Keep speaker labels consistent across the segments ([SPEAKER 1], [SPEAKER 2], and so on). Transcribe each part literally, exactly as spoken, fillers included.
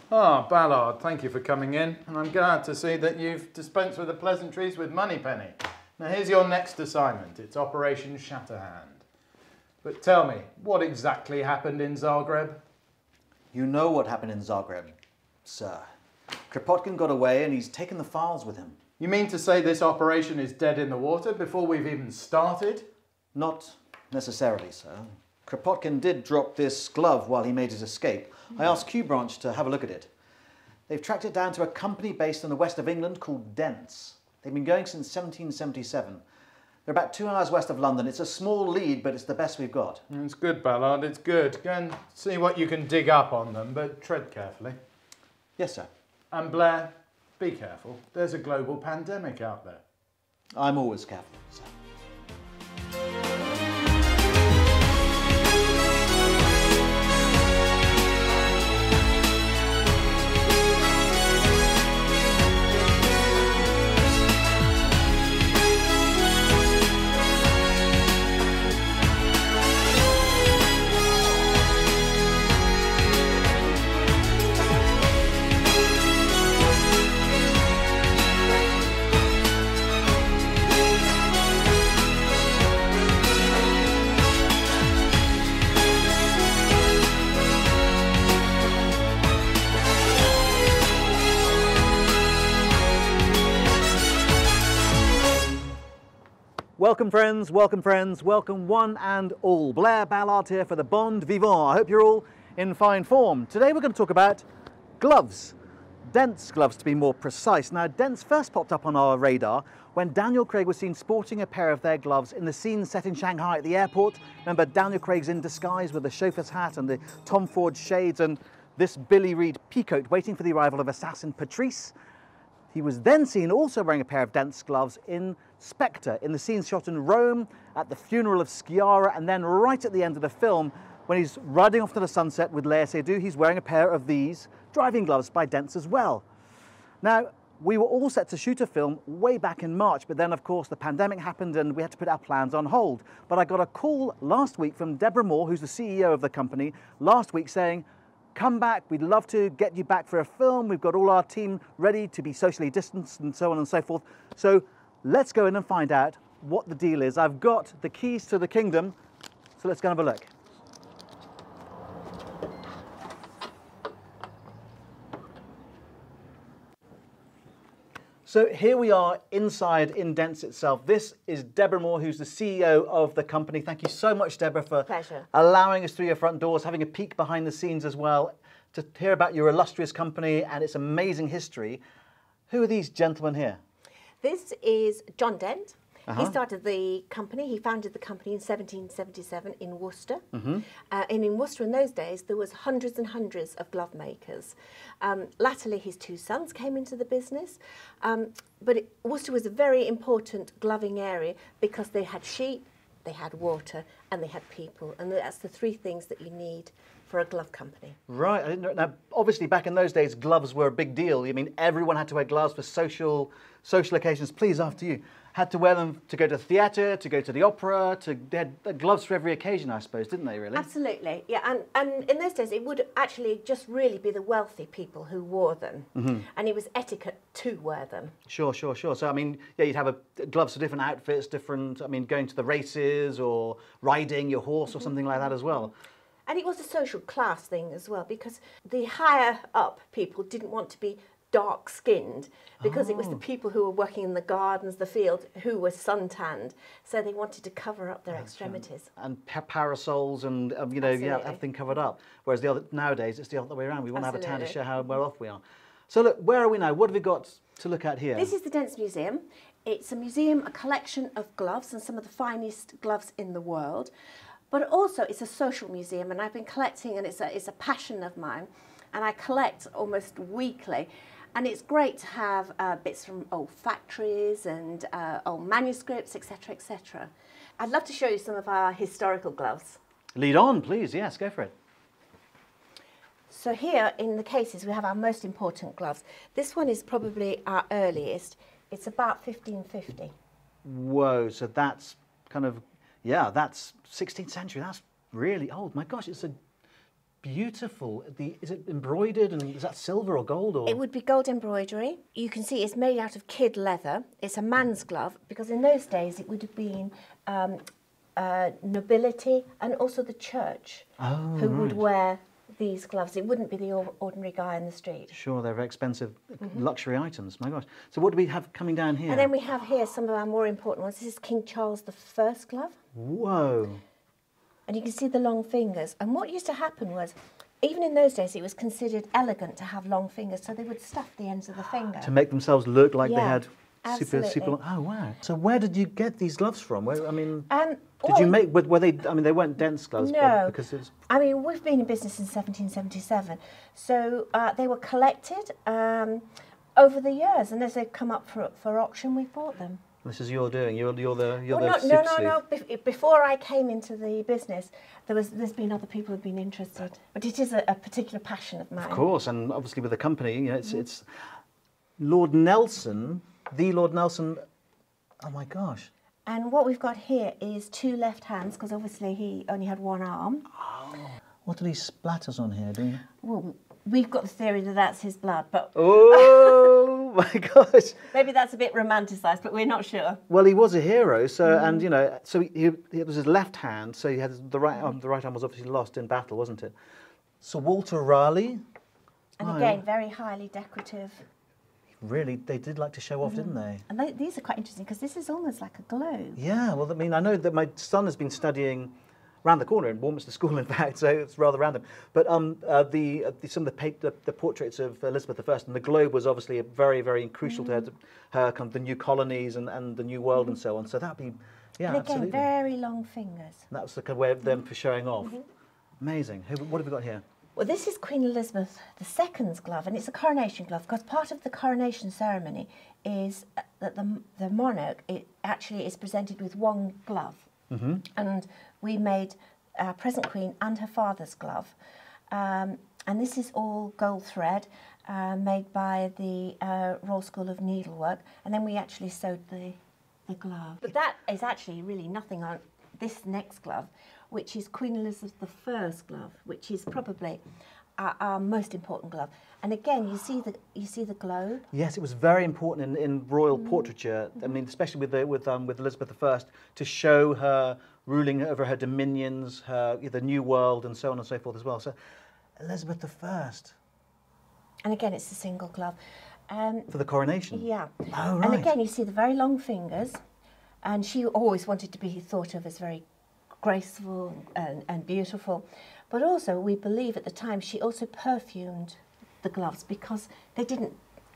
[SPEAKER 1] Ah, Ballard, thank you for coming in, and I'm glad to see that you've dispensed with the pleasantries with Moneypenny. Now here's your next assignment. It's Operation Shatterhand. But tell me, what exactly happened in Zagreb?
[SPEAKER 2] You know what happened in Zagreb, sir. Kropotkin got away and he's taken the files with him.
[SPEAKER 1] You mean to say this operation is dead in the water before we've even started?
[SPEAKER 2] Not necessarily, sir. Kropotkin did drop this glove while he made his escape. I asked Q Branch to have a look at it. They've tracked it down to a company based in the west of England called Dent. They've been going since seventeen seventy-seven. They're about two hours west of London. It's a small lead, but it's the best we've got.
[SPEAKER 1] It's good, Ballard, it's good. Go and see what you can dig up on them, but tread carefully.
[SPEAKER 2] Yes, sir.
[SPEAKER 1] And Blair, be careful. There's a global pandemic out there.
[SPEAKER 2] I'm always careful, sir. Welcome friends, welcome friends, welcome one and all. Blair Ballard here for the Bon Vivant. I hope you're all in fine form. Today we're going to talk about gloves. Dent's gloves to be more precise. Now Dent's first popped up on our radar when Daniel Craig was seen sporting a pair of their gloves in the scene set in Shanghai at the airport. Remember, Daniel Craig's in disguise with the chauffeur's hat and the Tom Ford shades and this Billy Reed peacoat waiting for the arrival of assassin Patrice. He was then seen also wearing a pair of Dent's gloves in Spectre, in the scene shot in Rome, at the funeral of Sciarra, and then right at the end of the film, when he's riding off to the sunset with Léa Seydoux, he's wearing a pair of these driving gloves by Dent's as well. Now, we were all set to shoot a film way back in March, but then of course the pandemic happened and we had to put our plans on hold. But I got a call last week from Deborah Moore, who's the C E O of the company, last week saying, come back, we'd love to get you back for a film. We've got all our team ready to be socially distanced and so on and so forth. So let's go in and find out what the deal is. I've got the keys to the kingdom, so let's go and have a look. So here we are inside in Dent's itself. This is Deborah Moore, who's the C E O of the company. Thank you so much, Deborah, for
[SPEAKER 3] Pleasure.
[SPEAKER 2] allowing us through your front doors, having a peek behind the scenes as well, to hear about your illustrious company and its amazing history. Who are these gentlemen here?
[SPEAKER 3] This is John Dent.
[SPEAKER 2] Uh-huh.
[SPEAKER 3] He started the company, he founded the company in seventeen seventy-seven in Worcester.
[SPEAKER 2] Mm-hmm.
[SPEAKER 3] uh, and in Worcester in those days, there was hundreds and hundreds of glove makers. Um, latterly, his two sons came into the business. Um, but it, Worcester was a very important gloving area because they had sheep, they had water, and they had people. And that's the three things that you need for a glove company.
[SPEAKER 2] Right. I didn't know. Now, obviously, back in those days, gloves were a big deal. I mean, everyone had to wear gloves for social social occasions. Please, after you. Had to wear them to go to the theatre, to go to the opera, to, they had gloves for every occasion, I suppose, didn't they, really?
[SPEAKER 3] Absolutely, yeah. And, and in those days, it would actually just really be the wealthy people who wore them. Mm-hmm. And it was etiquette to wear them.
[SPEAKER 2] Sure, sure, sure. So, I mean, yeah, you'd have a, gloves for different outfits, different, I mean, going to the races or riding your horse or something like that as well.
[SPEAKER 3] And it was a social class thing as well, because the higher up people didn't want to be dark-skinned, because oh. it was the people who were working in the gardens, the field, who were suntanned, so they wanted to cover up their That's extremities.
[SPEAKER 2] Right. And pa parasols and, um, you know, yeah, everything covered up. Whereas the other, nowadays, it's the other way around. We want Absolutely. to have a tan to show how well off we are. So look, where are we now? What have we got to look at here?
[SPEAKER 3] This is the Dent's Museum. It's a museum, a collection of gloves and some of the finest gloves in the world. But also it's a social museum, and I've been collecting, and it's a, it's a passion of mine, and I collect almost weekly. And it's great to have uh, bits from old factories and uh, old manuscripts, et cetera, et cetera. I'd love to show you some of our historical gloves.
[SPEAKER 2] Lead on, please. Yes, go for it.
[SPEAKER 3] So here in the cases, we have our most important gloves. This one is probably our earliest. It's about fifteen fifty.
[SPEAKER 2] Whoa, so that's kind of, yeah, that's sixteenth century. That's really old. My gosh, it's a beautiful. The, is it embroidered, and is that silver or gold? Or?
[SPEAKER 3] It would be gold embroidery. You can see it's made out of kid leather. It's a man's glove, because in those days it would have been um, uh, nobility and also the church
[SPEAKER 2] oh,
[SPEAKER 3] who
[SPEAKER 2] right.
[SPEAKER 3] would wear these gloves. It wouldn't be the ordinary guy in the street.
[SPEAKER 2] Sure, they're very expensive
[SPEAKER 3] mm-hmm.
[SPEAKER 2] luxury items. My gosh. So what do we have coming down here?
[SPEAKER 3] And then we have here some of our more important ones. This is King Charles the First glove.
[SPEAKER 2] Whoa.
[SPEAKER 3] And you can see the long fingers. And what used to happen was, even in those days, it was considered elegant to have long fingers, so they would stuff the ends of the finger.
[SPEAKER 2] To make themselves look like
[SPEAKER 3] yeah,
[SPEAKER 2] they had super,
[SPEAKER 3] absolutely.
[SPEAKER 2] super long. Oh, wow. So where did you get these gloves from? Where, I mean,
[SPEAKER 3] Um,
[SPEAKER 2] did you make, were they, I mean, they weren't Dent's gloves,
[SPEAKER 3] No,
[SPEAKER 2] because it's...
[SPEAKER 3] I mean, we've been in business since seventeen seventy-seven, so uh, they were collected um, over the years, and as they've come up for, for auction, we bought them.
[SPEAKER 2] This is your doing. You're, you're the you're
[SPEAKER 3] Well,
[SPEAKER 2] the
[SPEAKER 3] no, no,
[SPEAKER 2] super
[SPEAKER 3] no, no. Bef before I came into the business, there was there's been other people who've been interested, but it is a, a particular passion of mine.
[SPEAKER 2] Of course, and obviously with the company, you know, it's mm-hmm. it's Lord Nelson, the Lord Nelson. Oh my gosh!
[SPEAKER 3] And what we've got here is two left hands, because obviously he only had one arm.
[SPEAKER 2] Oh. What are these splatters on here? Do you...
[SPEAKER 3] Well, we've got the theory that that's his blood, but
[SPEAKER 2] oh my gosh!
[SPEAKER 3] Maybe that's a bit romanticised, but we're not sure.
[SPEAKER 2] Well, he was a hero, so
[SPEAKER 3] mm.
[SPEAKER 2] and you know, so he, he it was his left hand, so he had the right arm. The right arm was obviously lost in battle, wasn't it? So Walter Raleigh.
[SPEAKER 3] And
[SPEAKER 2] oh,
[SPEAKER 3] again, very highly decorative.
[SPEAKER 2] Really, they did like to show off, mm-hmm. didn't they?
[SPEAKER 3] And they, these are quite interesting, because this is almost like a globe.
[SPEAKER 2] Yeah, well, I mean, I know that my son has been studying around the corner in Warminster School, in fact, so it's rather random. But um, uh, the, uh, the some of the, pa the, the portraits of Elizabeth the First, and the globe was obviously a very, very crucial mm-hmm. to her, her kind of the new colonies and, and the new world mm-hmm. and so on. So that'd be, yeah,
[SPEAKER 3] and again,
[SPEAKER 2] absolutely.
[SPEAKER 3] very long fingers.
[SPEAKER 2] And that was the kind of way of them for showing off.
[SPEAKER 3] Mm-hmm.
[SPEAKER 2] Amazing. Who, what have we got here?
[SPEAKER 3] Well, this is Queen Elizabeth the Second's glove, and it's a coronation glove, because part of the coronation ceremony is that the, the monarch it actually is presented with one glove.
[SPEAKER 2] Mm-hmm.
[SPEAKER 3] And we made our present Queen and her father's glove. Um, and this is all gold thread, uh, made by the uh, Royal School of Needlework, and then we actually sewed the, the glove. But that is actually really nothing on this next glove, which is Queen Elizabeth the First glove, which is probably our, our most important glove. And again, you see the you see the globe.
[SPEAKER 2] Yes, it was very important in, in royal
[SPEAKER 3] mm.
[SPEAKER 2] portraiture. I mean, especially with the, with um, with Elizabeth the First, to show her ruling over her dominions, her the New World, and so on and so forth as well. So, Elizabeth the First.
[SPEAKER 3] And again, it's a single glove. Um,
[SPEAKER 2] For the coronation.
[SPEAKER 3] Yeah.
[SPEAKER 2] Oh, right.
[SPEAKER 3] And again, you see the very long fingers, and she always wanted to be thought of as very graceful and, and beautiful. But also, we believe at the time she also perfumed the gloves, because they didn't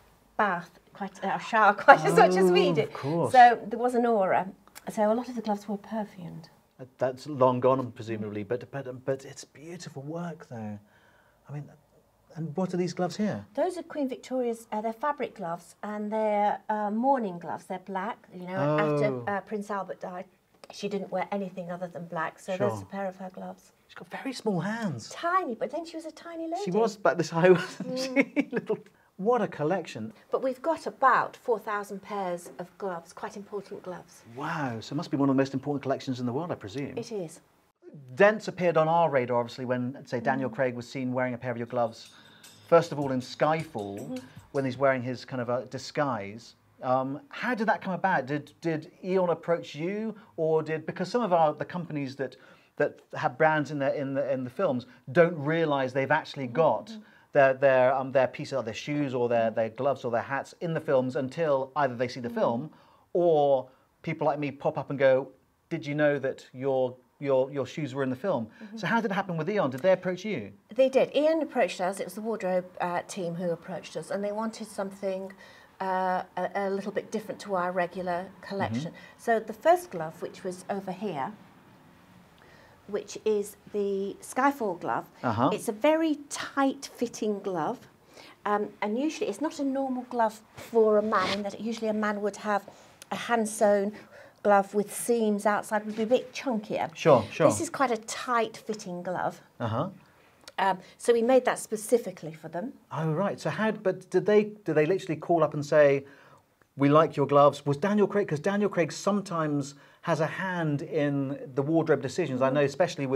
[SPEAKER 3] bath quite, uh, shower quite oh, as much as we did.
[SPEAKER 2] Of course.
[SPEAKER 3] So there was an aura. So a lot of the gloves were perfumed.
[SPEAKER 2] That's long gone, presumably, but but but it's beautiful work, though. I mean, and what are these gloves here?
[SPEAKER 3] Those are Queen Victoria's. Uh, they're fabric gloves, and they're uh, mourning gloves. They're black. You know,
[SPEAKER 2] oh.
[SPEAKER 3] after uh, Prince Albert died, she didn't wear anything other than black. So
[SPEAKER 2] sure.
[SPEAKER 3] there's a pair of her gloves.
[SPEAKER 2] She's got very small hands.
[SPEAKER 3] Tiny, but then she was a tiny lady.
[SPEAKER 2] She was back this high, wasn't mm. she? Little. What a collection.
[SPEAKER 3] But we've got about four thousand pairs of gloves, quite important gloves.
[SPEAKER 2] Wow, so it must be one of the most important collections in the world, I presume.
[SPEAKER 3] It is.
[SPEAKER 2] Dent's appeared on our radar, obviously, when, say, Daniel mm. Craig was seen wearing a pair of your gloves. First of all, in Skyfall, mm-hmm. when he's wearing his kind of a disguise. Um, how did that come about? Did, did Eon approach you, or did, because some of our, the companies that, that have brands in, their, in, the, in the films don't realise they've actually got mm-hmm. their, their, um, their piece of their shoes or their, their gloves or their hats in the films until either they see the mm-hmm. film, or people like me pop up and go, did you know that your Your, your shoes were in the film? Mm-hmm. So how did it happen with Eon? Did they approach you?
[SPEAKER 3] They did. Eon approached us. It was the wardrobe uh, team who approached us, and they wanted something uh, a, a little bit different to our regular collection. Mm-hmm. So the first glove, which was over here, which is the Skyfall glove, uh-huh. it's a very tight-fitting glove, um, and usually it's not a normal glove for a man, in that usually a man would have a hand-sewn glove with seams outside, would be a bit chunkier.
[SPEAKER 2] Sure, sure.
[SPEAKER 3] This is quite a tight-fitting glove.
[SPEAKER 2] Uh-huh.
[SPEAKER 3] Um, so we made that specifically for them.
[SPEAKER 2] Oh, right. So how, but did they, did they literally call up and say, we like your gloves? Was Daniel Craig, because Daniel Craig sometimes has a hand in the wardrobe decisions. Mm-hmm. I know, especially with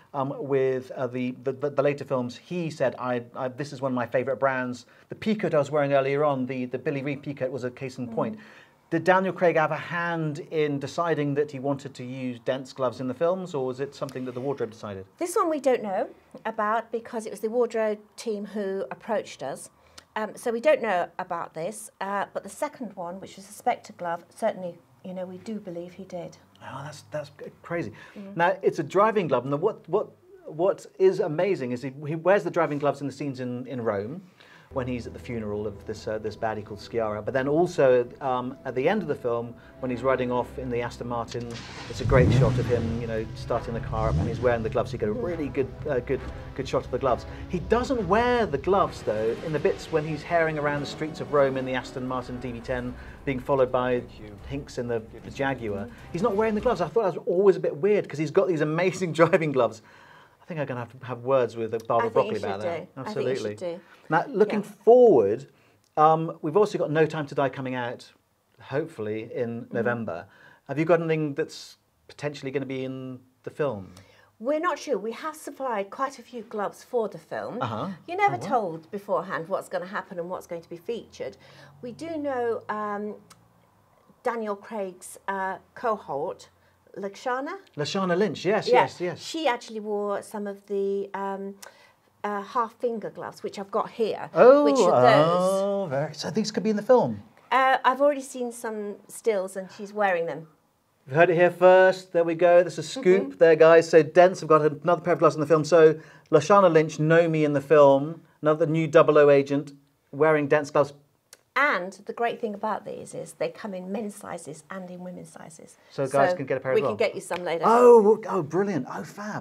[SPEAKER 2] um, with uh, the, the, the later films, he said, I, I, this is one of my favourite brands. The peacoat I was wearing earlier on, the, the Billy Reid peacoat was a case in point. Mm. Did Daniel Craig have a hand in deciding that he wanted to use Dent's gloves in the films, or was it something that the wardrobe decided?
[SPEAKER 3] This one we don't know about because it was the wardrobe team who approached us. Um, so we don't know about this, uh, but the second one, which was a Spectre glove, certainly, you know, we do believe he did.
[SPEAKER 2] Oh, that's that's crazy. Mm. Now it's a driving glove, and the, what what what is amazing is he, he wears the driving gloves in the scenes in in Rome, when he's at the funeral of this uh, this baddie called Sciarra. But then also um, at the end of the film, when he's riding off in the Aston Martin, it's a great shot of him, you know, starting the car up, and he's wearing the gloves. You get a really good, uh, good, good shot of the gloves. He doesn't wear the gloves though in the bits when he's herring around the streets of Rome in the Aston Martin D B ten, being followed by Hinks in the, the Jaguar. He's not wearing the gloves. I thought that was always a bit weird because he's got these amazing driving gloves. I think I'm going to have to have words with Barbara Broccoli about that.
[SPEAKER 3] Do.
[SPEAKER 2] Absolutely.
[SPEAKER 3] I think you should do.
[SPEAKER 2] Now, looking
[SPEAKER 3] yeah.
[SPEAKER 2] forward, um, we've also got No Time to Die coming out, hopefully, in mm-hmm. November. Have you got anything that's potentially going to be in the film?
[SPEAKER 3] We're not sure. We have supplied quite a few gloves for the film.
[SPEAKER 2] Uh-huh.
[SPEAKER 3] You're never
[SPEAKER 2] oh, wow.
[SPEAKER 3] told beforehand what's going to happen and what's going to be featured. We do know um, Daniel Craig's uh, cohort, Lashana?
[SPEAKER 2] Lashana Lynch, yes,
[SPEAKER 3] yeah.
[SPEAKER 2] yes, yes.
[SPEAKER 3] She actually wore some of the um, uh, half-finger gloves, which I've got here.
[SPEAKER 2] Oh,
[SPEAKER 3] which are those.
[SPEAKER 2] oh very, so these could be in the film?
[SPEAKER 3] Uh, I've already seen some stills and she's wearing them.
[SPEAKER 2] You've heard it here first. There we go. There's a scoop mm-hmm. there, guys. So Dents have got another pair of gloves in the film. So Lashana Lynch, know me in the film, another new double O agent wearing Dent's gloves.
[SPEAKER 3] And the great thing about these is they come in men's sizes and in women's sizes.
[SPEAKER 2] So guys
[SPEAKER 3] so
[SPEAKER 2] can get a pair
[SPEAKER 3] we
[SPEAKER 2] as well?
[SPEAKER 3] We can get you some later.
[SPEAKER 2] Oh, oh, brilliant. Oh, fab.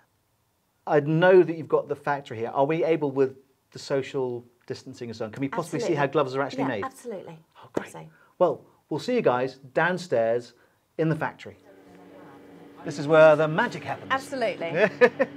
[SPEAKER 2] I know that you've got the factory here. Are we able, with the social distancing and so on, can we possibly
[SPEAKER 3] absolutely.
[SPEAKER 2] see how gloves are actually
[SPEAKER 3] yeah,
[SPEAKER 2] made?
[SPEAKER 3] absolutely.
[SPEAKER 2] Oh, great.
[SPEAKER 3] So.
[SPEAKER 2] Well, we'll see you guys downstairs in the factory. This is where the magic happens.
[SPEAKER 3] Absolutely.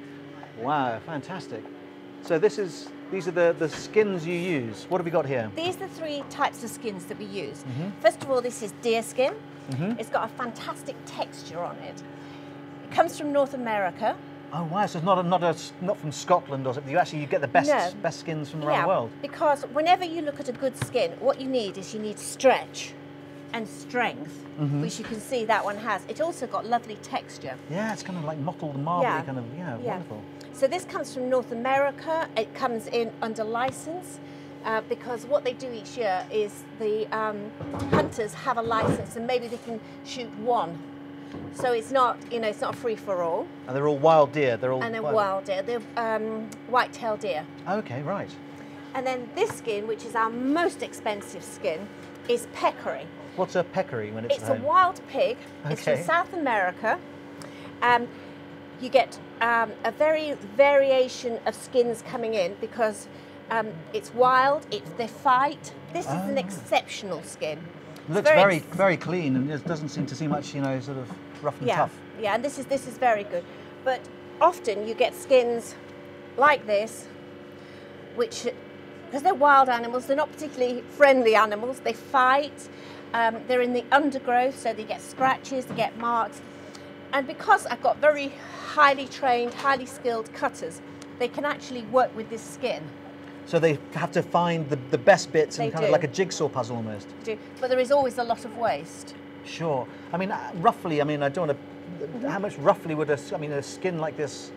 [SPEAKER 2] Wow, fantastic. So this is... These are the, the skins you use. What have we got here?
[SPEAKER 3] These are the three types of skins that we use.
[SPEAKER 2] Mm-hmm.
[SPEAKER 3] First of all, this is deer skin.
[SPEAKER 2] Mm-hmm.
[SPEAKER 3] It's got a fantastic texture on it. It comes from North America.
[SPEAKER 2] Oh wow, so it's not a, not a, not from Scotland or something. You actually you get the best
[SPEAKER 3] no.
[SPEAKER 2] best skins from around
[SPEAKER 3] yeah,
[SPEAKER 2] the world.
[SPEAKER 3] Because whenever you look at a good skin, what you need is you need stretch and strength, mm-hmm. which you can see that one has. It also got lovely texture.
[SPEAKER 2] Yeah, it's kind of like mottled marbly
[SPEAKER 3] yeah.
[SPEAKER 2] kind of, yeah, yeah, wonderful.
[SPEAKER 3] So this comes from North America. It comes in under license uh, because what they do each year is the um, hunters have a license and maybe they can shoot one. So it's not, you know, it's not a free for all.
[SPEAKER 2] And they're all wild deer. They're all
[SPEAKER 3] and they're
[SPEAKER 2] wild,
[SPEAKER 3] wild deer. They're um, white-tailed deer.
[SPEAKER 2] Okay, right.
[SPEAKER 3] And then this skin, which is our most expensive skin, is peccary.
[SPEAKER 2] What's a peccary when it's
[SPEAKER 3] It's
[SPEAKER 2] at
[SPEAKER 3] a
[SPEAKER 2] home?
[SPEAKER 3] wild pig.
[SPEAKER 2] Okay.
[SPEAKER 3] It's from South America. Um, you get um, a very variation of skins coming in because um, it's wild, it's, they fight. This
[SPEAKER 2] oh.
[SPEAKER 3] is an exceptional skin.
[SPEAKER 2] It looks very, very, very clean and it doesn't seem to see much, you know, sort of rough and
[SPEAKER 3] yeah.
[SPEAKER 2] tough.
[SPEAKER 3] Yeah, and this is, this is very good. But often you get skins like this, which, because they're wild animals, they're not particularly friendly animals, they fight, um, they're in the undergrowth, so they get scratches, they get marks. And because I've got very highly trained, highly skilled cutters, they can actually work with this skin.
[SPEAKER 2] So they have to find the, the best bits and
[SPEAKER 3] They
[SPEAKER 2] kind
[SPEAKER 3] do.
[SPEAKER 2] of like a jigsaw puzzle almost.
[SPEAKER 3] Do. But there is always a lot of waste.
[SPEAKER 2] Sure. I mean, uh, roughly, I mean, I don't want to, mm-hmm. how much roughly would a, I mean, a skin like this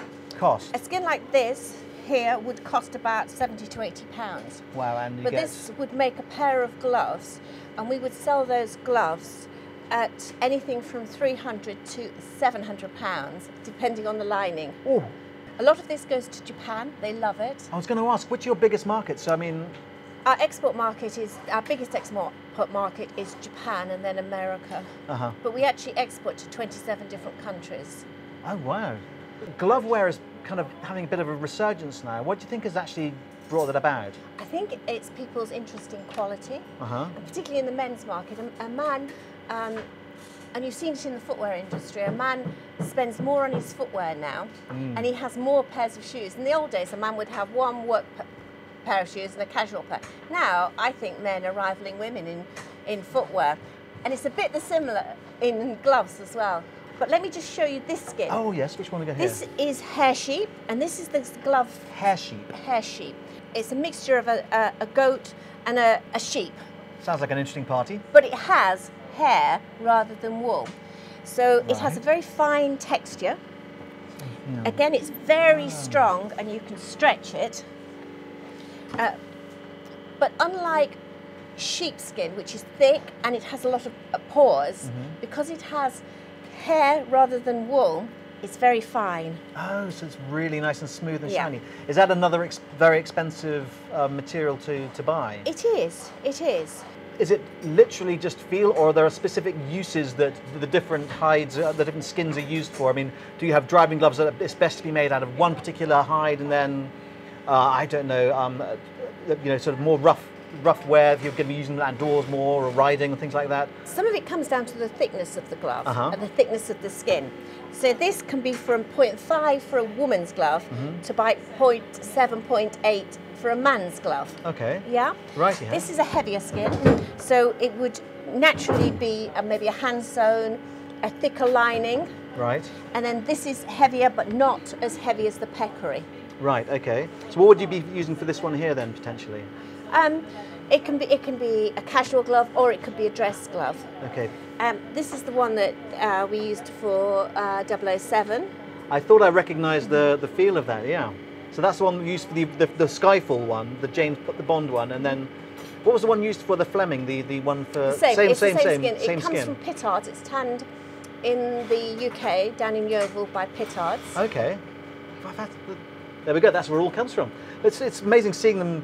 [SPEAKER 2] cost?
[SPEAKER 3] A skin like this here would cost about seventy to eighty pounds.
[SPEAKER 2] Wow, and you
[SPEAKER 3] But
[SPEAKER 2] get...
[SPEAKER 3] this would make a pair of gloves, and we would sell those gloves at anything from three hundred to seven hundred pounds, depending on the lining.
[SPEAKER 2] Oh.
[SPEAKER 3] A lot of this goes to Japan, they love it.
[SPEAKER 2] I was going to ask, which are your biggest markets? I mean...
[SPEAKER 3] Our export market is, our biggest export market is Japan and then America.
[SPEAKER 2] Uh-huh.
[SPEAKER 3] But we actually export to twenty-seven different countries.
[SPEAKER 2] Oh, wow. Gloveware is kind of having a bit of a resurgence now. What do you think has actually brought that about?
[SPEAKER 3] I think it's people's interest in quality,
[SPEAKER 2] uh-huh.
[SPEAKER 3] and particularly in the men's market. A, a man, um, and you've seen it in the footwear industry, a man spends more on his footwear now, mm. and he has more pairs of shoes. In the old days, a man would have one work pair of shoes and a casual pair. Now, I think men are rivaling women in, in footwear, and it's a bit the similar in gloves as well. But let me just show you this skin.
[SPEAKER 2] Oh yes, which one we got here?
[SPEAKER 3] This is hair sheep, and this is the glove.
[SPEAKER 2] Hair sheep.
[SPEAKER 3] Hair sheep. It's a mixture of a, a, a goat and a, a sheep.
[SPEAKER 2] Sounds like an interesting party.
[SPEAKER 3] But it has hair rather than wool. So right. It has a very fine texture. Yeah. Again, it's very oh. strong and you can stretch it. Uh, but unlike sheepskin, which is thick and it has a lot of uh, pores, mm-hmm. because it has hair rather than wool, it's very fine.
[SPEAKER 2] Oh, so it's really nice and smooth and
[SPEAKER 3] yeah.
[SPEAKER 2] shiny. Is that another ex very expensive uh, material to, to buy?
[SPEAKER 3] It is, it is.
[SPEAKER 2] Is it literally just feel, or are there specific uses that the different hides, uh, the different skins are used for? I mean, do you have driving gloves that it's best to be made out of one particular hide and then, uh, I don't know, um, you know, sort of more rough rough wear if you're going to be using it outdoors more or riding and things like that?
[SPEAKER 3] Some of it comes down to the thickness of the glove
[SPEAKER 2] uh-huh.
[SPEAKER 3] and the thickness of the skin. So this can be from zero point five for a woman's glove mm-hmm. to about zero point seven, zero point eight for a man's glove.
[SPEAKER 2] Okay.
[SPEAKER 3] Yeah?
[SPEAKER 2] Right, yeah.
[SPEAKER 3] This is a heavier skin, so it would naturally be a, maybe a hand sewn, a thicker lining.
[SPEAKER 2] Right.
[SPEAKER 3] And then this is heavier, but not as heavy as the peccary.
[SPEAKER 2] Right, okay. So what would you be using for this one here then, potentially?
[SPEAKER 3] Um, it can be it can be a casual glove or it could be a dress glove.
[SPEAKER 2] Okay.
[SPEAKER 3] Um, this is the one that uh, we used for uh, double oh seven.
[SPEAKER 2] I thought I recognised the the feel of that. Yeah. So that's the one we used for the the, the Skyfall one, the James the Bond one, and then what was the one used for the Fleming? The the one for
[SPEAKER 3] same
[SPEAKER 2] same
[SPEAKER 3] it's
[SPEAKER 2] same
[SPEAKER 3] the same,
[SPEAKER 2] same
[SPEAKER 3] skin.
[SPEAKER 2] same
[SPEAKER 3] it comes
[SPEAKER 2] skin.
[SPEAKER 3] from Pittards. It's tanned in the U K, down in Yeovil by Pittards.
[SPEAKER 2] Okay. Well, that's, there we go. That's where it all comes from. It's it's amazing seeing them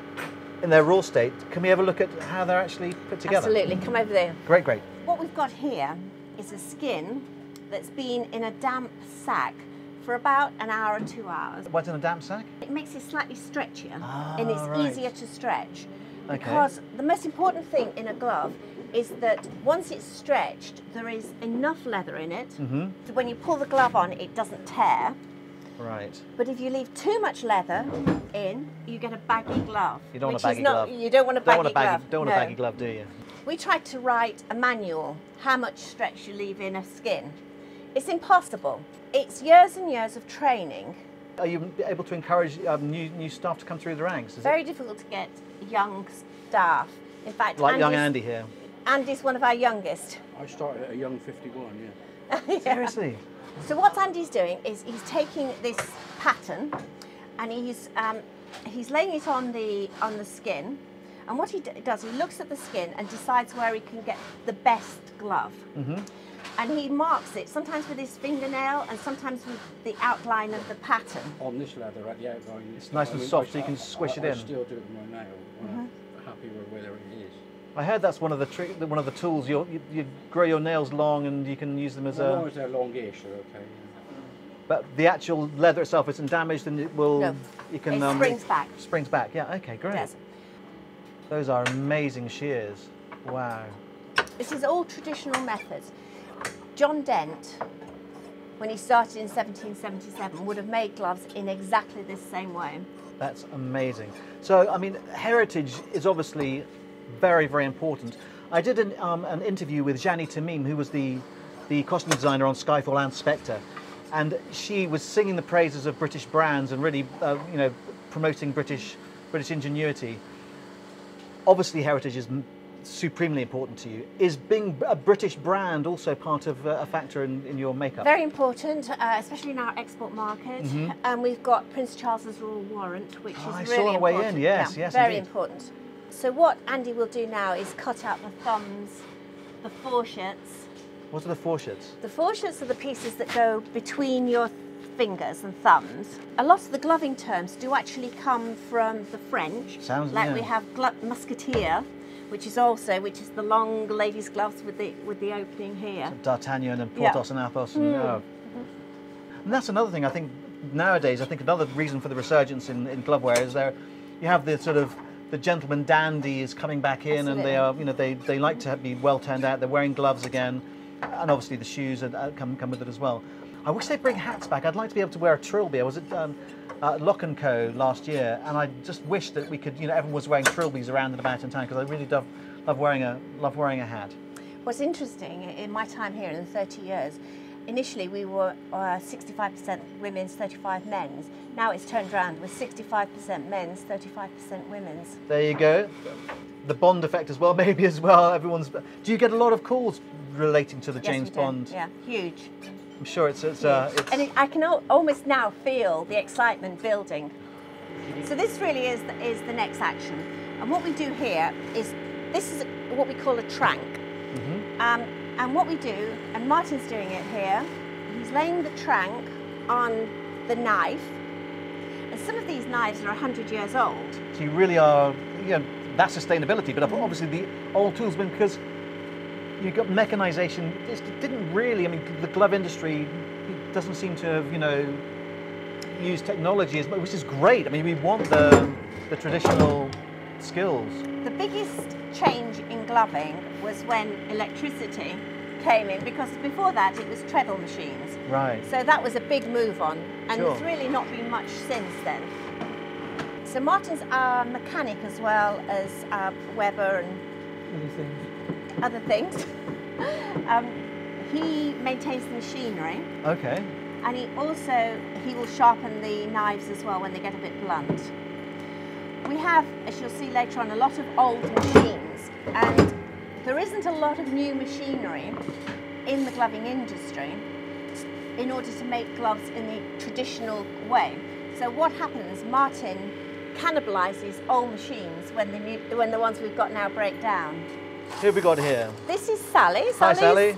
[SPEAKER 2] in their raw state. Can we have a look at how they're actually put together?
[SPEAKER 3] Absolutely, come over there.
[SPEAKER 2] Great, great.
[SPEAKER 3] What we've got here is a skin that's been in a damp sack for about an hour or two hours.
[SPEAKER 2] What's in a damp sack?
[SPEAKER 3] It makes it slightly stretchier
[SPEAKER 2] ah,
[SPEAKER 3] and it's
[SPEAKER 2] right.
[SPEAKER 3] easier to stretch.
[SPEAKER 2] Okay.
[SPEAKER 3] Because the most important thing in a glove is that once it's stretched, there is enough leather in it.
[SPEAKER 2] Mm-hmm.
[SPEAKER 3] So when you pull the glove on, it doesn't tear.
[SPEAKER 2] Right.
[SPEAKER 3] But if you leave too much leather in, you get a baggy glove.
[SPEAKER 2] You don't want
[SPEAKER 3] which
[SPEAKER 2] a baggy
[SPEAKER 3] is not,
[SPEAKER 2] glove.
[SPEAKER 3] You don't want a
[SPEAKER 2] don't
[SPEAKER 3] baggy
[SPEAKER 2] want a baggy,
[SPEAKER 3] glove.
[SPEAKER 2] Don't want
[SPEAKER 3] no.
[SPEAKER 2] a baggy glove, do you?
[SPEAKER 3] We tried to write a manual, how much stretch you leave in a skin. It's impossible. It's years and years of training.
[SPEAKER 2] Are you able to encourage um, new new staff to come through the ranks? Is
[SPEAKER 3] Very
[SPEAKER 2] it?
[SPEAKER 3] difficult to get young staff. In fact,
[SPEAKER 2] like
[SPEAKER 3] Andy's,
[SPEAKER 2] young Andy here.
[SPEAKER 3] Andy's one of our youngest.
[SPEAKER 4] I started at a young fifty-one, yeah.
[SPEAKER 3] yeah.
[SPEAKER 2] Seriously?
[SPEAKER 3] So what Andy's doing is he's taking this pattern and he's um, he's laying it on the on the skin, and what he does, he looks at the skin and decides where he can get the best glove. Mm-hmm. And he marks it, sometimes with his fingernail and sometimes with the outline of the pattern.
[SPEAKER 4] On this leather at the outline.
[SPEAKER 2] It's nice and
[SPEAKER 4] I mean,
[SPEAKER 2] soft,
[SPEAKER 4] I,
[SPEAKER 2] so you can squish
[SPEAKER 4] I,
[SPEAKER 2] it
[SPEAKER 4] I
[SPEAKER 2] in.
[SPEAKER 4] I still do it with my nail when
[SPEAKER 3] mm-hmm.
[SPEAKER 4] I'm happy with whether it is.
[SPEAKER 2] I heard that's one of the tri one of the tools. You, you you grow your nails long and you can use them as
[SPEAKER 4] well,
[SPEAKER 2] a.
[SPEAKER 4] As long as they're longish, they're okay. Yeah.
[SPEAKER 2] But the actual leather itself isn't damaged, and it will.
[SPEAKER 3] No.
[SPEAKER 2] You can.
[SPEAKER 3] It
[SPEAKER 2] um,
[SPEAKER 3] springs back.
[SPEAKER 2] Springs back. Yeah. Okay. Great.
[SPEAKER 3] Yes.
[SPEAKER 2] Those are amazing shears. Wow.
[SPEAKER 3] This is all traditional methods. John Dent, when he started in seventeen seventy-seven, would have made gloves in exactly this same way.
[SPEAKER 2] That's amazing. So, I mean, heritage is obviously very, very important. I did an, um, an interview with Jani Tamim, who was the, the costume designer on Skyfall and Spectre, and she was singing the praises of British brands and really, uh, you know, promoting British British ingenuity. Obviously, heritage is supremely important to you. Is being a British brand also part of uh, a factor in, in your makeup?
[SPEAKER 3] Very important, uh, especially in our export market.
[SPEAKER 2] Mm-hmm.
[SPEAKER 3] And we've got Prince Charles's Royal Warrant, which
[SPEAKER 2] oh,
[SPEAKER 3] is
[SPEAKER 2] I
[SPEAKER 3] really
[SPEAKER 2] saw on the way
[SPEAKER 3] important.
[SPEAKER 2] in, yes,
[SPEAKER 3] yeah,
[SPEAKER 2] yes,
[SPEAKER 3] very
[SPEAKER 2] indeed.
[SPEAKER 3] important. So what Andy will do now is cut out the thumbs, the fourchettes.
[SPEAKER 2] What are the fourchettes?
[SPEAKER 3] The fourchettes are the pieces that go between your fingers and thumbs. A lot of the gloving terms do actually come from the French.
[SPEAKER 2] Sounds
[SPEAKER 3] like
[SPEAKER 2] yeah.
[SPEAKER 3] we have musketeer, which is also which is the long ladies' gloves with the with the opening here.
[SPEAKER 2] D'Artagnan and Porthos
[SPEAKER 3] yeah.
[SPEAKER 2] and Athos. And,
[SPEAKER 3] mm.
[SPEAKER 2] uh, and that's another thing. I think nowadays, I think another reason for the resurgence in, in glove wear is there, you have the sort of the gentleman dandy is coming back in,
[SPEAKER 3] Absolutely.
[SPEAKER 2] and they are, you know, they they like to be well turned out. They're wearing gloves again, and obviously the shoes are, uh, come come with it as well. I wish they'd bring hats back. I'd like to be able to wear a trilby. I was at um, uh, Lock and Co last year, and I just wish that we could, you know, everyone was wearing trilbies around and about in town, because I really love love wearing a love wearing a hat.
[SPEAKER 3] What's interesting in my time here in thirty years, initially we were sixty-five percent women's, thirty-five men's. Now it's turned around with sixty-five percent men's, thirty-five percent women's.
[SPEAKER 2] There you go. The Bond effect as well, maybe as well. Everyone's. Do you get a lot of calls relating to the
[SPEAKER 3] Yes,
[SPEAKER 2] James
[SPEAKER 3] we do.
[SPEAKER 2] Bond?
[SPEAKER 3] Yeah, huge.
[SPEAKER 2] I'm sure it's. it's, uh, it's
[SPEAKER 3] And it, I can al almost now feel the excitement building. So this really is the, is the next action. And what we do here is, this is what we call a trank.
[SPEAKER 2] mm-hmm.
[SPEAKER 3] Um, and what we do, and Martin's doing it here, he's laying the trank on the knife. And some of these knives are one hundred years old.
[SPEAKER 2] So you really are, you know, that's sustainability, but obviously the old tools, because you've got mechanization, it didn't really, I mean, the glove industry doesn't seem to have, you know, used technology as much, which is great. I mean, we want the, the traditional skills.
[SPEAKER 3] The biggest change in gloving was when electricity came in, because before that it was treadle machines.
[SPEAKER 2] Right.
[SPEAKER 3] So that was a big move on, and
[SPEAKER 2] Sure.
[SPEAKER 3] there's really not been much since then. So Martin's our mechanic as well as our Weber and other things. um, he maintains the machinery,
[SPEAKER 2] Okay.
[SPEAKER 3] and he also he will sharpen the knives as well when they get a bit blunt. We have, as you'll see later on, a lot of old machines, and there isn't a lot of new machinery in the gloving industry in order to make gloves in the traditional way. So what happens, Martin cannibalizes old machines when the, new, when the ones we've got now break down.
[SPEAKER 2] Who have we got here?
[SPEAKER 3] This is Sally.
[SPEAKER 2] Hi,
[SPEAKER 3] Sally's,
[SPEAKER 2] Sally.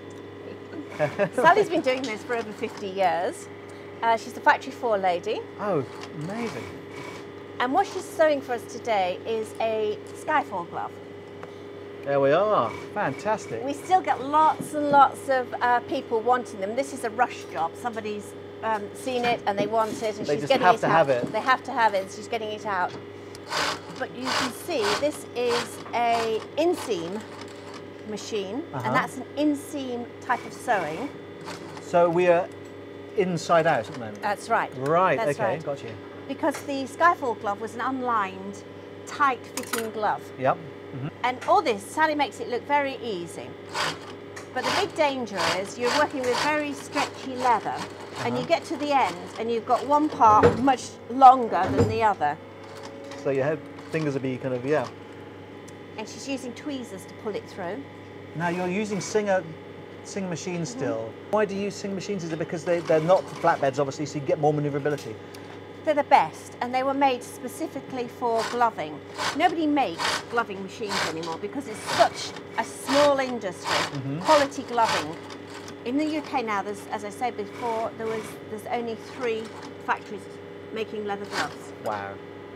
[SPEAKER 3] Sally's been doing this for over fifty years. Uh, she's a factory floor lady.
[SPEAKER 2] Oh, amazing.
[SPEAKER 3] And what she's sewing for us today is a Skyfall glove.
[SPEAKER 2] There we are. Fantastic.
[SPEAKER 3] We still get lots and lots of uh, people wanting them. This is a rush job. Somebody's um, seen it and they want it, and
[SPEAKER 2] They
[SPEAKER 3] she's
[SPEAKER 2] just
[SPEAKER 3] getting
[SPEAKER 2] have
[SPEAKER 3] it
[SPEAKER 2] to
[SPEAKER 3] out.
[SPEAKER 2] have it.
[SPEAKER 3] They have to have it, and she's getting it out. But you can see this is a inseam machine,
[SPEAKER 2] Uh-huh.
[SPEAKER 3] and that's an inseam type of sewing.
[SPEAKER 2] So we are inside out at the moment.
[SPEAKER 3] That's right.
[SPEAKER 2] Right,
[SPEAKER 3] That's
[SPEAKER 2] okay,
[SPEAKER 3] right.
[SPEAKER 2] got you.
[SPEAKER 3] Because the Skyfall glove was an unlined, tight-fitting glove.
[SPEAKER 2] Yep.
[SPEAKER 3] And all this, Sally makes it look very easy. But the big danger is you're working with very stretchy leather, and
[SPEAKER 2] Uh-huh.
[SPEAKER 3] you get to the end and you've got one part much longer than the other.
[SPEAKER 2] So your head, fingers will be kind of, yeah.
[SPEAKER 3] And she's using tweezers to pull it through.
[SPEAKER 2] Now you're using Singer, Singer machines
[SPEAKER 3] Mm-hmm.
[SPEAKER 2] still. Why do you use Singer machines? Is it because they, they're not flatbeds, obviously, so you get more maneuverability?
[SPEAKER 3] They're the best, and they were made specifically for gloving. Nobody makes gloving machines anymore because it's such a small industry.
[SPEAKER 2] Mm-hmm.
[SPEAKER 3] Quality gloving. In the U K now, there's, as I said before, there was there's only three factories making leather gloves.
[SPEAKER 2] Wow.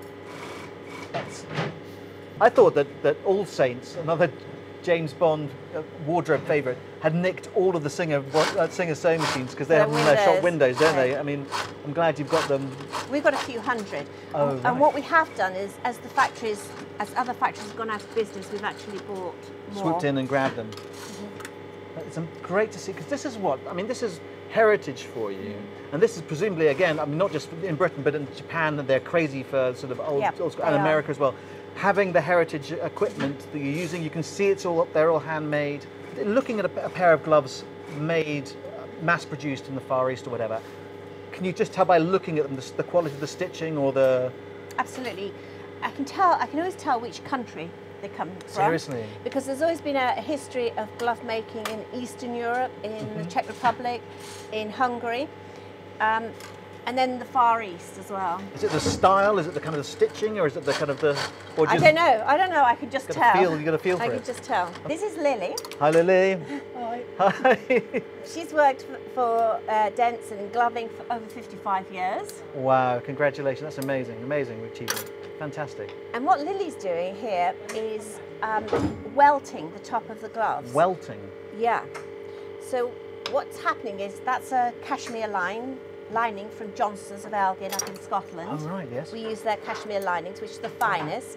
[SPEAKER 2] That's... I thought that, that All Saints, another James Bond uh, wardrobe favourite, had nicked all of the Singer, uh, Singer sewing machines because they
[SPEAKER 3] Their
[SPEAKER 2] have them in their shop
[SPEAKER 3] windows.
[SPEAKER 2] windows, don't they?
[SPEAKER 3] Yeah.
[SPEAKER 2] I mean, I'm glad you've got them.
[SPEAKER 3] We've got a few hundred.
[SPEAKER 2] Oh,
[SPEAKER 3] and,
[SPEAKER 2] right.
[SPEAKER 3] and what we have done is, as the factories, as other factories have gone out of business, we've actually bought more.
[SPEAKER 2] Swooped in and grabbed them.
[SPEAKER 3] Mm-hmm.
[SPEAKER 2] It's um, great to see, because this is what, I mean, this is heritage for you. And this is presumably, again, I mean, not just in Britain, but in Japan, they're crazy for sort of old,
[SPEAKER 3] Yep,
[SPEAKER 2] old school,
[SPEAKER 3] they
[SPEAKER 2] and
[SPEAKER 3] are.
[SPEAKER 2] America as well. Having the heritage equipment that you're using, you can see it's all up there, all handmade. Looking at a, a pair of gloves made, uh, mass-produced in the Far East or whatever, can you just tell by looking at them the, the quality of the stitching or the...
[SPEAKER 3] Absolutely. I can tell, I can always tell which country they come from.
[SPEAKER 2] Seriously?
[SPEAKER 3] Because there's always been a history of glove making in Eastern Europe, in
[SPEAKER 2] Mm-hmm.
[SPEAKER 3] the Czech Republic, in Hungary, um, and then the Far East as well.
[SPEAKER 2] Is it the style, is it the kind of the stitching, or is it the kind of the... Or
[SPEAKER 3] I
[SPEAKER 2] just,
[SPEAKER 3] don't know, I don't know, I can just
[SPEAKER 2] Got a
[SPEAKER 3] tell.
[SPEAKER 2] feel- you got a feel
[SPEAKER 3] I
[SPEAKER 2] for
[SPEAKER 3] can
[SPEAKER 2] it.
[SPEAKER 3] just tell. This is Lily.
[SPEAKER 2] Hi, Lily.
[SPEAKER 3] Hi.
[SPEAKER 2] Hi.
[SPEAKER 3] She's worked for, for uh, Dent and gloving for over fifty-five years.
[SPEAKER 2] Wow, congratulations, that's amazing, amazing achievement. Fantastic.
[SPEAKER 3] And what Lily's doing here is um, welting the top of the gloves.
[SPEAKER 2] Welting.
[SPEAKER 3] Yeah. So what's happening is that's a cashmere line, lining from Johnson's of Elgin up in Scotland.
[SPEAKER 2] Oh, right, yes.
[SPEAKER 3] We use their cashmere linings, which are the finest.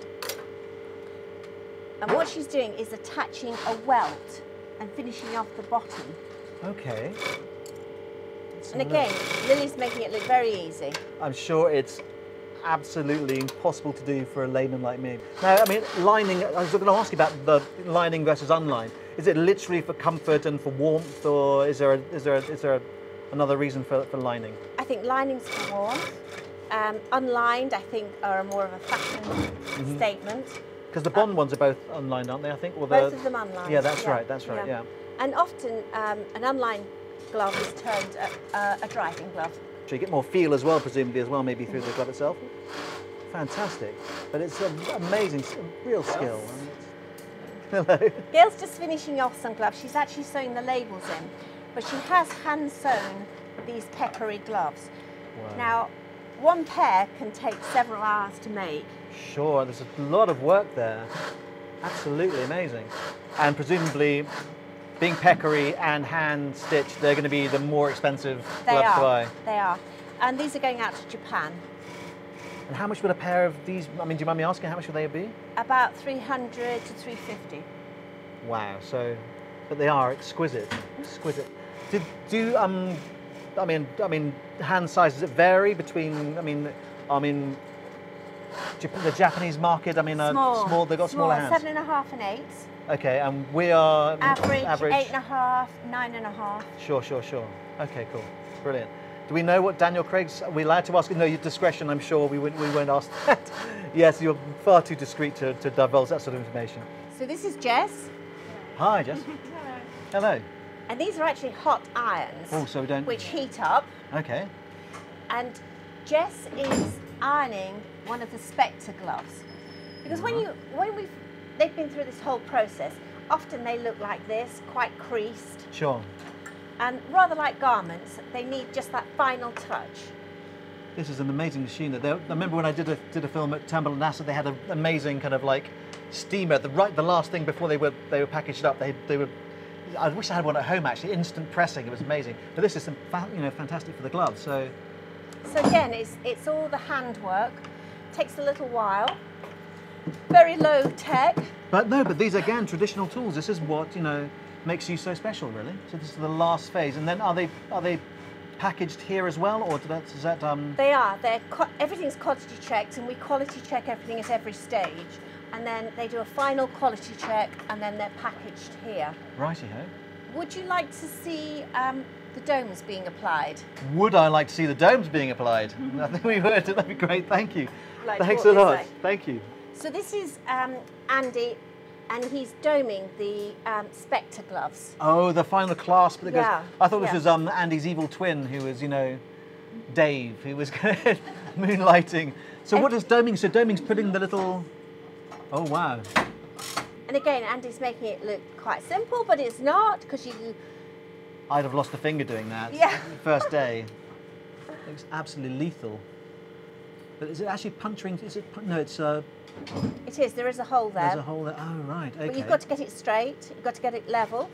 [SPEAKER 3] And what she's doing is attaching a welt and finishing off the bottom.
[SPEAKER 2] Okay. Let's
[SPEAKER 3] And
[SPEAKER 2] have a look.
[SPEAKER 3] again, Lily's making it look very easy.
[SPEAKER 2] I'm sure it's absolutely impossible to do for a layman like me. Now, I mean, lining, I was going to ask you about the lining versus unlined. Is it literally for comfort and for warmth, or is there, a, is there, a, is there a, another reason for, for lining?
[SPEAKER 3] I think lining's for warmth. Um, unlined, I think, are more of a fashion mm-hmm. statement.
[SPEAKER 2] Because the Bond um, ones are both unlined, aren't they, I think? Or
[SPEAKER 3] both
[SPEAKER 2] the,
[SPEAKER 3] of them unlined.
[SPEAKER 2] Yeah, that's
[SPEAKER 3] yeah.
[SPEAKER 2] right, that's right, yeah. yeah.
[SPEAKER 3] And often um, an unlined glove is termed a, a, a driving glove.
[SPEAKER 2] So you get more feel as well, presumably, as well, maybe through the glove itself. Fantastic. But it's an amazing, real skill. I mean, hello.
[SPEAKER 3] Gail's just finishing off some gloves. She's actually sewing the labels in, but she has hand sewn these peccary gloves.
[SPEAKER 2] Wow.
[SPEAKER 3] Now, one pair can take several hours to make.
[SPEAKER 2] Sure, there's a lot of work there. Absolutely amazing. And presumably, being peccary and hand stitched, they're going to be the more expensive
[SPEAKER 3] they
[SPEAKER 2] gloves
[SPEAKER 3] are.
[SPEAKER 2] to buy.
[SPEAKER 3] They are. And these are going out to Japan.
[SPEAKER 2] And how much would a pair of these, I mean, do you mind me asking, how much would they be?
[SPEAKER 3] About three hundred to three fifty.
[SPEAKER 2] Wow, so, but they are exquisite, exquisite. Did, do, um, I mean, I mean, hand sizes, does it vary between, I mean, I mean, the Japanese market, I mean,
[SPEAKER 3] small,
[SPEAKER 2] uh, small they've got
[SPEAKER 3] small,
[SPEAKER 2] smaller hands.
[SPEAKER 3] Seven and a half and eight.
[SPEAKER 2] Okay, and we are
[SPEAKER 3] average,
[SPEAKER 2] average,
[SPEAKER 3] eight and a half, nine and a half.
[SPEAKER 2] Sure, sure, sure. Okay, cool, brilliant. Do we know what Daniel Craig's, are we allowed to ask? No, your discretion, I'm sure we won't, we won't ask that. Yes, you're far too discreet to, to divulge that sort of information.
[SPEAKER 3] So this is Jess.
[SPEAKER 2] Hi, Jess.
[SPEAKER 3] Hello.
[SPEAKER 2] Hello.
[SPEAKER 3] And these are actually hot irons.
[SPEAKER 2] Oh, so we don't...
[SPEAKER 3] Which heat up.
[SPEAKER 2] Okay.
[SPEAKER 3] And Jess is ironing one of the Spectre gloves. Because when you, when we've, they've been through this whole process, often they look like this, quite creased.
[SPEAKER 2] Sure.
[SPEAKER 3] And rather like garments, they need just that final touch.
[SPEAKER 2] This is an amazing machine. They, I remember when I did a, did a film at Tamble and NASA, they had an amazing kind of like steamer, the right, the last thing before they were, they were packaged up. They, they were, I wish I had one at home actually, instant pressing, it was amazing. But this is some, you know, fantastic for the gloves, so.
[SPEAKER 3] So again, it's, it's all the handwork, takes a little while, very low tech.
[SPEAKER 2] But no, but these are, again, traditional tools. This is what, you know, makes you so special, really. So this is the last phase, and then are they are they packaged here as well, or that, is that? Um...
[SPEAKER 3] They are. They're everything's quality checked, and we quality check everything at every stage, and then they do a final quality check, and then they're packaged here.
[SPEAKER 2] Righty-ho.
[SPEAKER 3] Would you like to see um, the domes being applied?
[SPEAKER 2] Would I like to see the domes being applied? I think we would. That'd be great. Thank you.
[SPEAKER 3] Like
[SPEAKER 2] Thanks a lot.
[SPEAKER 3] Say.
[SPEAKER 2] Thank you.
[SPEAKER 3] So this is um, Andy. And he's doming the um, Spectre gloves.
[SPEAKER 2] Oh, the final clasp. Because
[SPEAKER 3] yeah.
[SPEAKER 2] I thought this
[SPEAKER 3] yeah.
[SPEAKER 2] was um, Andy's evil twin, who was, you know, Dave, who was moonlighting. So and what is doming? So doming's putting the little... Oh, wow.
[SPEAKER 3] And again, Andy's making it look quite simple, but it's not, because you...
[SPEAKER 2] I'd have lost a finger doing that.
[SPEAKER 3] Yeah.
[SPEAKER 2] First day. It was absolutely lethal. But is it actually puncturing? Is it? No, it's... Uh,
[SPEAKER 3] It is, there is a hole there.
[SPEAKER 2] There's a hole there, oh right, okay.
[SPEAKER 3] But you've got to get it straight, you've got to get it level.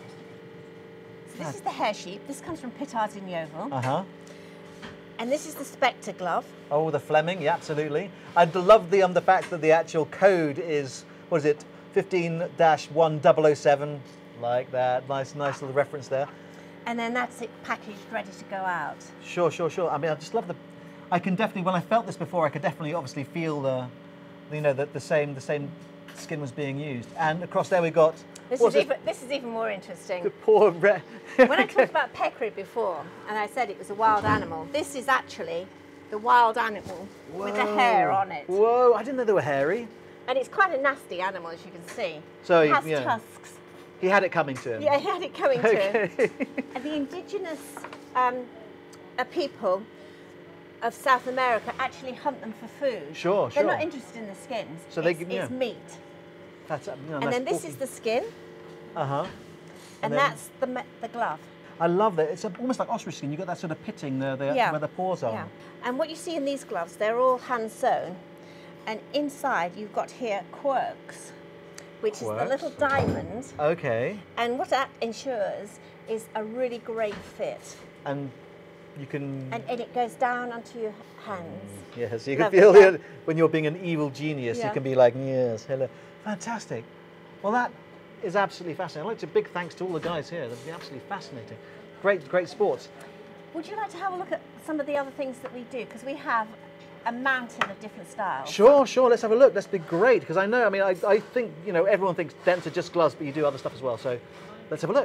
[SPEAKER 3] So this yeah. is the hair sheep, this comes from Pittard's in Yeovil.
[SPEAKER 2] Uh-huh.
[SPEAKER 3] And this is the Spectre glove.
[SPEAKER 2] Oh, the Fleming, yeah, absolutely. I love the, um, the fact that the actual code is, what is it, fifteen dash one double oh seven, like that, nice, nice little reference there.
[SPEAKER 3] And then that's it packaged, ready to go out.
[SPEAKER 2] Sure, sure, sure. I mean, I just love the, I can definitely, when I felt this before, I could definitely obviously feel the, you know, that the same the same skin was being used. And across there we got...
[SPEAKER 3] This, is even, this is even more interesting.
[SPEAKER 2] The poor... Re
[SPEAKER 3] when I talked about peccary before, and I said it was a wild animal, this is actually the wild animal Whoa. with the hair on it.
[SPEAKER 2] Whoa, I didn't know they were hairy.
[SPEAKER 3] And it's quite a nasty animal, as you can see.
[SPEAKER 2] So
[SPEAKER 3] it
[SPEAKER 2] he
[SPEAKER 3] has
[SPEAKER 2] yeah.
[SPEAKER 3] tusks.
[SPEAKER 2] He had it coming to him.
[SPEAKER 3] Yeah, he had it coming
[SPEAKER 2] okay.
[SPEAKER 3] to him. And the indigenous um, uh, people of South America actually hunt them for food.
[SPEAKER 2] Sure,
[SPEAKER 3] They're
[SPEAKER 2] sure.
[SPEAKER 3] not interested in the skins.
[SPEAKER 2] So they,
[SPEAKER 3] it's,
[SPEAKER 2] yeah.
[SPEAKER 3] it's meat.
[SPEAKER 2] That's, you know,
[SPEAKER 3] and
[SPEAKER 2] that's
[SPEAKER 3] then this
[SPEAKER 2] awesome.
[SPEAKER 3] is the skin.
[SPEAKER 2] Uh-huh. And,
[SPEAKER 3] and
[SPEAKER 2] then,
[SPEAKER 3] that's the the glove.
[SPEAKER 2] I love that. It's almost like ostrich skin. You've got that sort of pitting there, the,
[SPEAKER 3] yeah.
[SPEAKER 2] where the paws are.
[SPEAKER 3] Yeah. And what you see in these gloves, they're all hand sewn. And inside you've got here quirks, which
[SPEAKER 2] Quirks.
[SPEAKER 3] is the little diamond.
[SPEAKER 2] Okay.
[SPEAKER 3] And what that ensures is a really great fit.
[SPEAKER 2] And you can...
[SPEAKER 3] And, and it goes down onto your hands.
[SPEAKER 2] Yes, you can
[SPEAKER 3] Lovely.
[SPEAKER 2] feel it when you're being an evil genius.
[SPEAKER 3] Yeah.
[SPEAKER 2] You can be like, yes, hello. Fantastic. Well, that is absolutely fascinating. I'd like to big thanks to all the guys here. That'd be absolutely fascinating. Great, great sports.
[SPEAKER 3] Would you like to have a look at some of the other things that we do? Because we have a mountain of different styles.
[SPEAKER 2] Sure, sure. Let's have a look. That's be great because I know. I mean, I, I think you know everyone thinks Dents are just gloves, but you do other stuff as well. So let's have a look.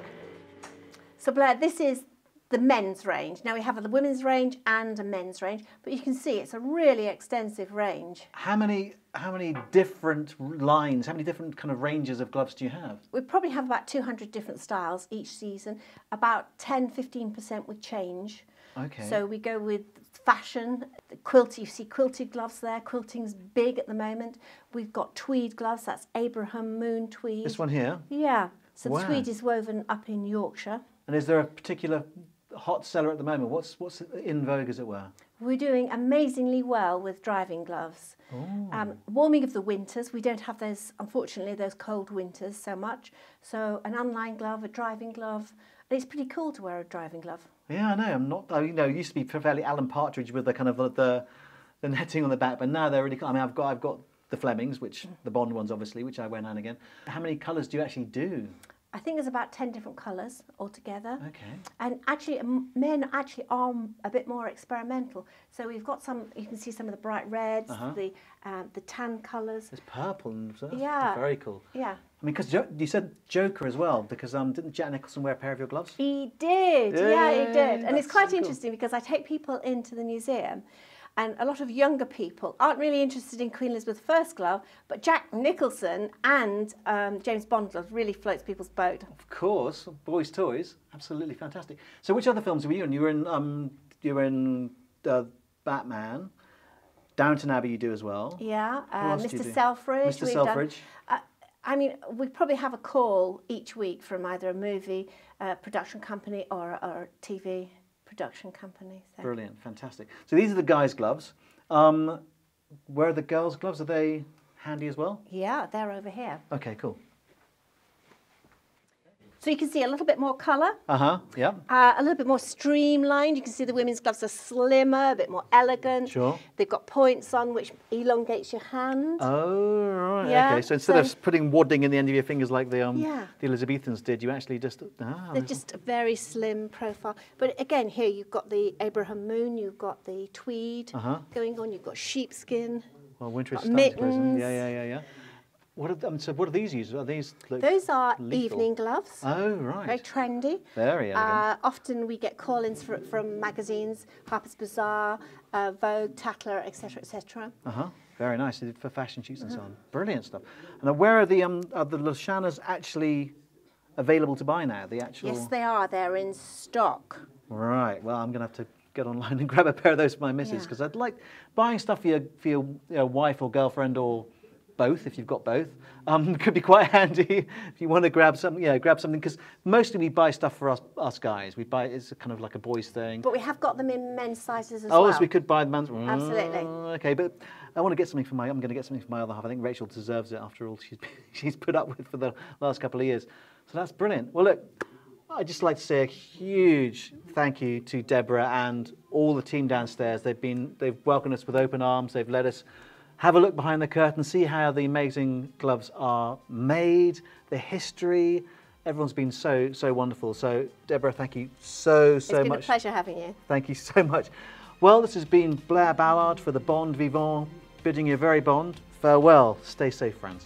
[SPEAKER 3] So Blair, this is the men's range. Now we have the women's range and a men's range, but you can see it's a really extensive range.
[SPEAKER 2] How many how many different lines, how many different kind of ranges of gloves do you have?
[SPEAKER 3] We probably have about two hundred different styles each season. About ten to fifteen percent would change.
[SPEAKER 2] Okay.
[SPEAKER 3] So we go with fashion, the quilt, you see quilted gloves there. Quilting's big at the moment. We've got tweed gloves, that's Abraham Moon tweed.
[SPEAKER 2] This one here?
[SPEAKER 3] Yeah. So
[SPEAKER 2] Wow.
[SPEAKER 3] the tweed is woven up in Yorkshire.
[SPEAKER 2] And is there a particular hot seller at the moment? What's what's in vogue, as it were?
[SPEAKER 3] We're doing amazingly well with driving gloves. Um, warming of the winters, we don't have those, unfortunately, those cold winters so much. So an unlined glove, a driving glove, and it's pretty cool to wear a driving glove.
[SPEAKER 2] Yeah, I know. I'm not. I, you know, it used to be fairly Alan Partridge with the kind of the the netting on the back, but now they're really cool. I mean, I've got I've got the Flemings, which the Bond ones, obviously, which I wear now and again. How many colours do you actually do?
[SPEAKER 3] I think there's about ten different colours altogether.
[SPEAKER 2] Okay.
[SPEAKER 3] And actually, m- men actually are a bit more experimental. So we've got some, you can see some of the bright reds,
[SPEAKER 2] Uh-huh.
[SPEAKER 3] the um, the tan colours.
[SPEAKER 2] There's purple and stuff.
[SPEAKER 3] Yeah.
[SPEAKER 2] Very cool.
[SPEAKER 3] Yeah.
[SPEAKER 2] I mean, because jo- you said Joker as well, because um, didn't Jack Nicholson wear a pair of your gloves?
[SPEAKER 3] He did, yeah, he did. And it's
[SPEAKER 2] that's
[SPEAKER 3] quite
[SPEAKER 2] so cool.
[SPEAKER 3] interesting because I take people into the museum and a lot of younger people aren't really interested in Queen Elizabeth the First glove, but Jack Nicholson and um, James Bond gloves really floats people's boat.
[SPEAKER 2] Of course, boys' toys, absolutely fantastic. So, which other films were you in? You were in, um, you were in uh, Batman, Downton Abbey. You do as well.
[SPEAKER 3] Yeah,
[SPEAKER 2] Who
[SPEAKER 3] uh,
[SPEAKER 2] else do
[SPEAKER 3] Mister
[SPEAKER 2] you do?
[SPEAKER 3] Selfridge.
[SPEAKER 2] Mister
[SPEAKER 3] we've done-
[SPEAKER 2] Selfridge.
[SPEAKER 3] uh, I mean, we probably have a call each week from either a movie uh, production company or, or a T V production company. So.
[SPEAKER 2] Brilliant, fantastic. So these are the guys' gloves. Um, where are the girls' gloves? Are they handy as well?
[SPEAKER 3] Yeah, they're over here.
[SPEAKER 2] Okay, cool.
[SPEAKER 3] So you can see a little bit more colour.
[SPEAKER 2] Uh huh. Yeah.
[SPEAKER 3] Uh, a little bit more streamlined. You can see the women's gloves are slimmer, a bit more elegant.
[SPEAKER 2] Sure.
[SPEAKER 3] They've got points on which elongates your hand.
[SPEAKER 2] Oh right.
[SPEAKER 3] Yeah,
[SPEAKER 2] Okay. So instead
[SPEAKER 3] so-
[SPEAKER 2] of putting wadding in the end of your fingers like the um
[SPEAKER 3] Yeah.
[SPEAKER 2] the Elizabethans did, you actually just ah.
[SPEAKER 3] They're just a very slim profile. But again, here you've got the Abraham Moon, you've got the tweed
[SPEAKER 2] Uh-huh.
[SPEAKER 3] going on, you've got sheepskin.
[SPEAKER 2] Well, winter is
[SPEAKER 3] got
[SPEAKER 2] starting to close in.
[SPEAKER 3] mittens.
[SPEAKER 2] Yeah, yeah, yeah, yeah. What are, um, so what are these used? Are these like
[SPEAKER 3] Those are
[SPEAKER 2] lethal?
[SPEAKER 3] evening gloves.
[SPEAKER 2] Oh right.
[SPEAKER 3] Very trendy.
[SPEAKER 2] Very elegant.
[SPEAKER 3] Uh, often we get call-ins for, from magazines, Harper's Bazaar, uh, Vogue, Tatler, et cetera, et cetera.
[SPEAKER 2] Uh huh. Very nice for fashion shoots and so
[SPEAKER 3] Uh-huh.
[SPEAKER 2] on. Brilliant stuff. And uh, where are the um are the Lashanas actually available to buy now? The actual.
[SPEAKER 3] Yes, they are. They're in stock.
[SPEAKER 2] Right. Well, I'm going to have to get online and grab a pair of those for my missus
[SPEAKER 3] Yeah.
[SPEAKER 2] because I'd like buying stuff for your for your you know, wife or girlfriend or both if you've got both. Um, could be quite handy if you want to grab something. Yeah, grab something because mostly we buy stuff for us us guys. We buy it's kind of like a boys thing.
[SPEAKER 3] But we have got them in men's sizes as
[SPEAKER 2] Oh,
[SPEAKER 3] well.
[SPEAKER 2] so we could buy the man's.
[SPEAKER 3] Absolutely.
[SPEAKER 2] Mm, okay, but I want to get something for my. I'm going to get something for my other half. I think Rachel deserves it after all she's she's put up with for the last couple of years. So that's brilliant. Well, look, I'd just like to say a huge thank you to Deborah and all the team downstairs. They've been they've welcomed us with open arms. They've let us have a look behind the curtain, see how the amazing gloves are made, the history. Everyone's been so so wonderful. So Deborah, thank you so so
[SPEAKER 3] It's been
[SPEAKER 2] much.
[SPEAKER 3] a pleasure having you.
[SPEAKER 2] Thank you so much. Well, this has been Blair Ballard for the Bond Vivant, bidding you a very Bond farewell. Stay safe, friends.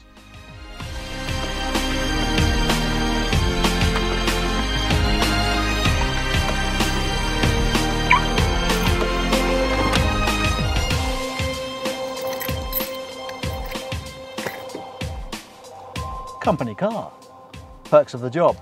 [SPEAKER 2] Company car. Perks of the job.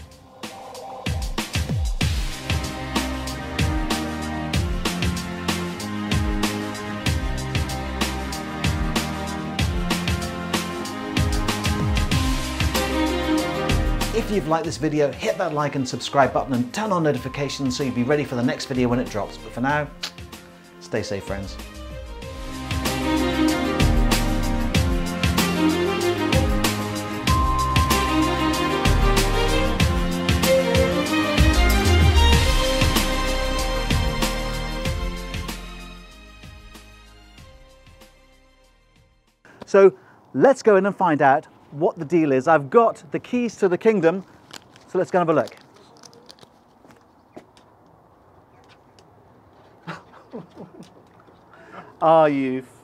[SPEAKER 2] If you've liked this video, hit that like and subscribe button and turn on notifications so you'll be ready for the next video when it drops. But for now, stay safe, friends. So let's go in and find out what the deal is. I've got the keys to the kingdom, so let's go and have a look. Are you